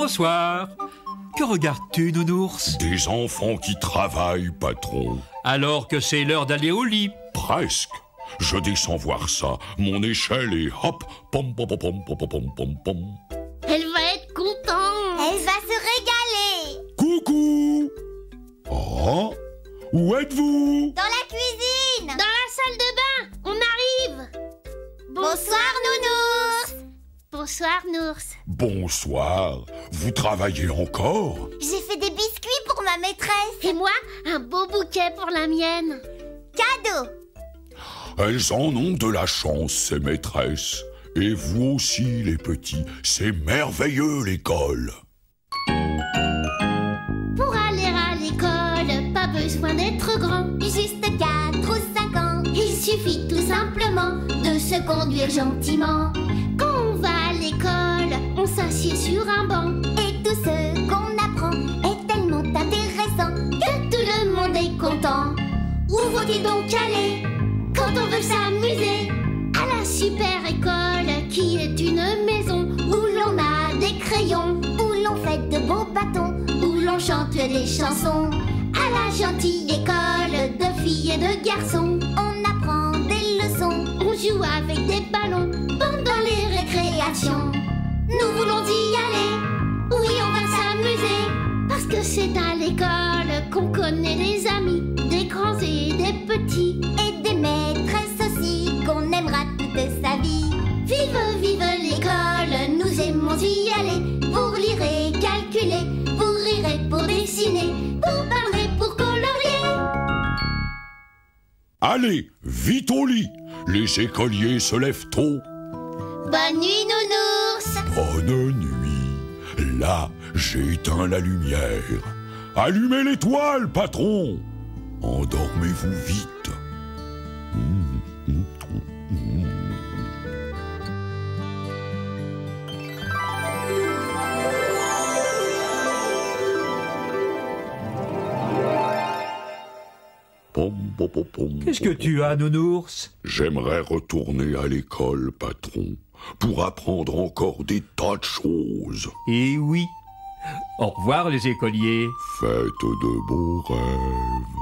Bonsoir. Que regardes-tu, nounours? Des enfants qui travaillent, patron. Alors que c'est l'heure d'aller au lit. Presque. Je descends voir ça. Mon échelle et hop, pom pom pom pom pom pom pom pom. Elle va être contente. Elle va se régaler. Coucou. Oh, où êtes-vous? Dans la cuisine. Dans la salle de bain, on arrive. Bonsoir, nounours. Bonsoir, Nours. Bonsoir. Vous travaillez encore? J'ai fait des biscuits pour ma maîtresse. Et moi, un beau bouquet pour la mienne. Cadeau. Elles en ont de la chance, ces maîtresses. Et vous aussi, les petits. C'est merveilleux, l'école. Pour aller à l'école, pas besoin d'être grand. Juste 4 ou 5 ans. Il suffit tout simplement de se conduire gentiment. Quand on va à l'école, on s'assied sur un banc. Et tout ce qu'on apprend est tellement intéressant Que tout le monde est content. Où faut-il donc aller quand on veut s'amuser? À la super école qui est une maison où l'on a des crayons, où l'on fait de beaux bâtons, où l'on chante des chansons. À la gentille école de filles et de garçons, on apprend des leçons, on joue avec des ballons pendant les récréations. Nous voulons y aller, oui on va s'amuser, parce que c'est à l'école qu'on connaît les amis, des grands et des petits, et des maîtresses aussi qu'on aimera toute sa vie. Vive, vive l'école, nous aimons y aller, pour lire et calculer, pour rire et pour dessiner, pour parler, pour colorier. Allez, vite au lit. Les écoliers se lèvent tôt. Bonne nuit, nounours. Bonne nuit. Là, j'ai éteint la lumière. Allumez l'étoile, patron. Endormez-vous vite. Pom, pom, pom, pom, Qu'est-ce que tu as, nounours? J'aimerais retourner à l'école, patron, pour apprendre encore des tas de choses. Eh oui. Au revoir, les écoliers. Faites de beaux rêves.